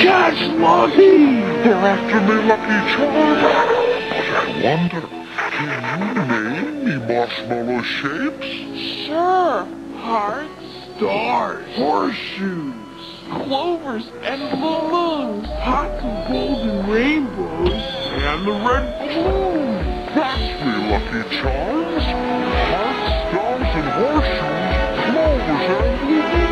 Catch Lucky! They're after me, Lucky Charms. But I wonder, can you name me marshmallow shapes? Sure. Hearts, stars, horseshoes, clovers, and balloons. Pots of golden rainbows, and the red balloon. That's me, Lucky Charms. Hearts, stars, and horseshoes, clovers, and balloons.